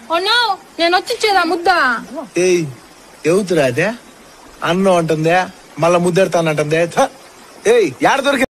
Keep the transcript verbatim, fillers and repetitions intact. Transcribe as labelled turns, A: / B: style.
A: నేను వచ్చిచ్చేదా ముద్ద.
B: ఏయ్ ఎవతురా అదే అన్నం అంటుందే మళ్ళా ముద్దెడతానంటుందే. ఏయ్ యాడ దొరికి